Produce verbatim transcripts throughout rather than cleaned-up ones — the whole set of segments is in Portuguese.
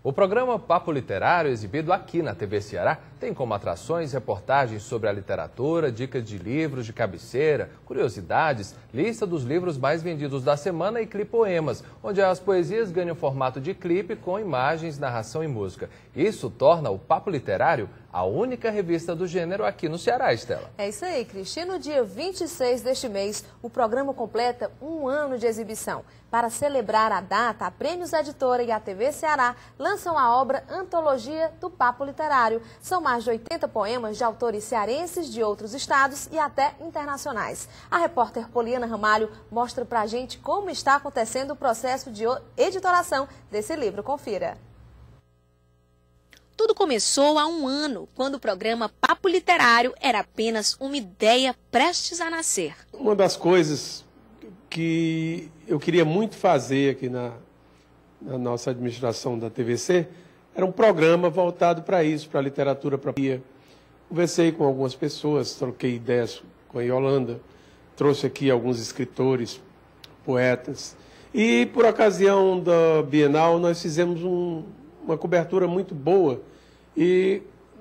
O programa Papo Literário, exibido aqui na T V Ceará, tem como atrações reportagens sobre a literatura, dicas de livros de cabeceira, curiosidades, lista dos livros mais vendidos da semana e clipoemas, onde as poesias ganham formato de clipe com imagens, narração e música. Isso torna o Papo Literário a única revista do gênero aqui no Ceará, Estela. É isso aí, Cristi. No dia vinte e seis deste mês, o programa completa um ano de exibição. Para celebrar a data, a Prêmios Editora e a T V Ceará lançam a obra Antologia do Papo Literário. São mais de oitenta poemas de autores cearenses de outros estados e até internacionais. A repórter Poliana Ramalho mostra pra gente como está acontecendo o processo de editoração desse livro. Confira. Tudo começou há um ano, quando o programa Papo Literário era apenas uma ideia prestes a nascer. Uma das coisas que eu queria muito fazer aqui na, na nossa administração da T V C era um programa voltado para isso, para a literatura própria. Conversei com algumas pessoas, troquei ideias com a Yolanda, trouxe aqui alguns escritores, poetas. E, por ocasião da Bienal, nós fizemos um... uma cobertura muito boa e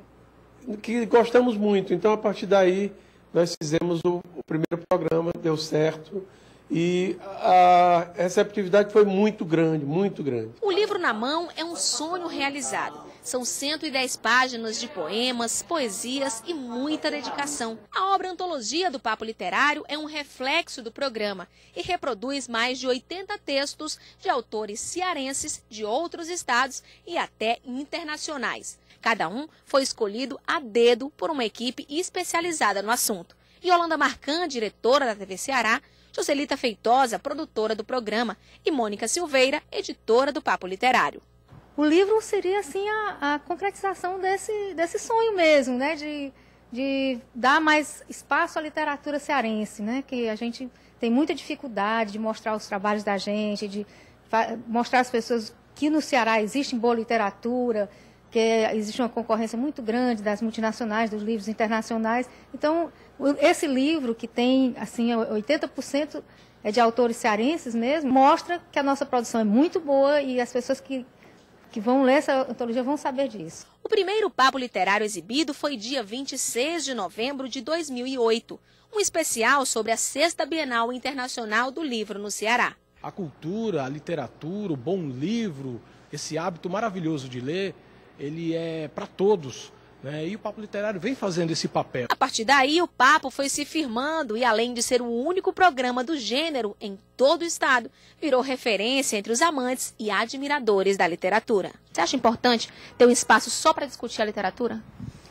que gostamos muito. Então, a partir daí, nós fizemos o, o primeiro programa, deu certo e a receptividade foi muito grande, muito grande. O livro na mão é um sonho realizado. São cento e dez páginas de poemas, poesias e muita dedicação. A obra Antologia do Papo Literário é um reflexo do programa e reproduz mais de oitenta textos de autores cearenses de outros estados e até internacionais. Cada um foi escolhido a dedo por uma equipe especializada no assunto. Yolanda Marcan, diretora da T V Ceará, Joselita Feitosa, produtora do programa, e Mônica Silveira, editora do Papo Literário. O livro seria, assim, a, a concretização desse, desse sonho mesmo, né? De, de dar mais espaço à literatura cearense, né? Que a gente tem muita dificuldade de mostrar os trabalhos da gente, de mostrar às pessoas que no Ceará existe boa literatura, que existe uma concorrência muito grande das multinacionais, dos livros internacionais. Então, esse livro, que tem, assim, oitenta por cento é de autores cearenses mesmo, mostra que a nossa produção é muito boa e as pessoas que que vão ler essa antologia vão saber disso. O primeiro Papo Literário exibido foi dia vinte e seis de novembro de dois mil e oito, um especial sobre a sexta Bienal Internacional do Livro no Ceará. A cultura, a literatura, o bom livro, esse hábito maravilhoso de ler, ele é para todos, né? E o Papo Literário vem fazendo esse papel. A partir daí, o Papo foi se firmando e, além de ser o único programa do gênero em todo o estado, virou referência entre os amantes e admiradores da literatura. Você acha importante ter um espaço só para discutir a literatura?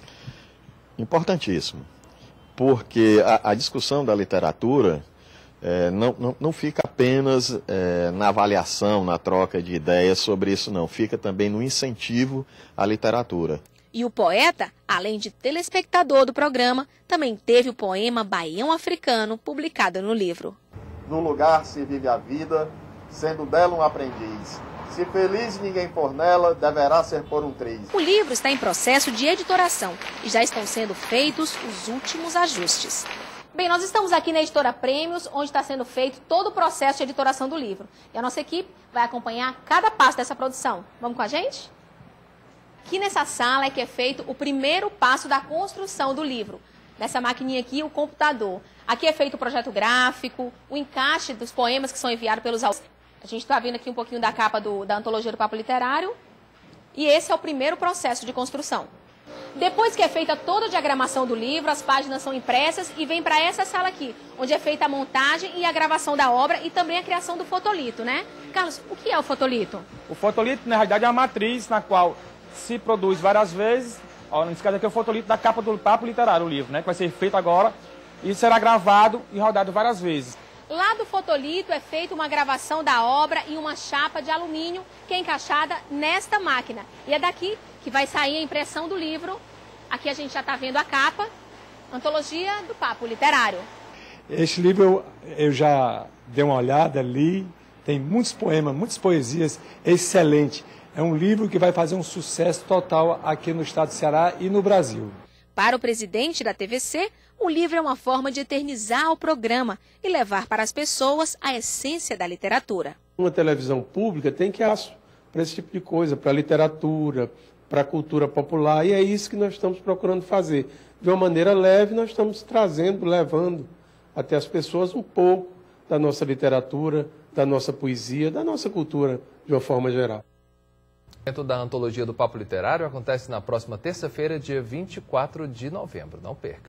Importantíssimo, porque a, a discussão da literatura é, não, não, não fica apenas é, na avaliação, na troca de ideias sobre isso, não. Fica também no incentivo à literatura. E o poeta, além de telespectador do programa, também teve o poema Baião Africano, publicado no livro. No lugar se vive a vida, sendo dela um aprendiz. Se feliz ninguém for nela, deverá ser por um triz. O livro está em processo de editoração e já estão sendo feitos os últimos ajustes. Bem, nós estamos aqui na Editora Prêmios, onde está sendo feito todo o processo de editoração do livro. E a nossa equipe vai acompanhar cada passo dessa produção. Vamos com a gente? Aqui nessa sala é que é feito o primeiro passo da construção do livro. Nessa maquininha aqui, o computador. Aqui é feito o projeto gráfico, o encaixe dos poemas que são enviados pelos autores. A gente está vendo aqui um pouquinho da capa do, da Antologia do Papo Literário. E esse é o primeiro processo de construção. Depois que é feita toda a diagramação do livro, as páginas são impressas e vem para essa sala aqui, onde é feita a montagem e a gravação da obra e também a criação do fotolito, né? Carlos, o que é o fotolito? O fotolito, na realidade, é uma matriz na qual se produz várias vezes. Ó, nesse caso aqui é o fotolito da capa do Papo Literário, o livro, né? Que vai ser feito agora e será gravado e rodado várias vezes. Lá do fotolito é feita uma gravação da obra em uma chapa de alumínio que é encaixada nesta máquina. E é daqui que vai sair a impressão do livro. Aqui a gente já está vendo a capa, Antologia do Papo Literário. Este livro eu, eu já dei uma olhada, li, tem muitos poemas, muitas poesias, excelente. É um livro que vai fazer um sucesso total aqui no estado do Ceará e no Brasil. Para o presidente da T V C, o livro é uma forma de eternizar o programa e levar para as pessoas a essência da literatura. Uma televisão pública tem que para esse tipo de coisa, para a literatura, para a cultura popular, e é isso que nós estamos procurando fazer. De uma maneira leve, nós estamos trazendo, levando até as pessoas um pouco da nossa literatura, da nossa poesia, da nossa cultura, de uma forma geral. O evento da Antologia do Papo Literário acontece na próxima terça-feira, dia vinte e quatro de novembro. Não perca.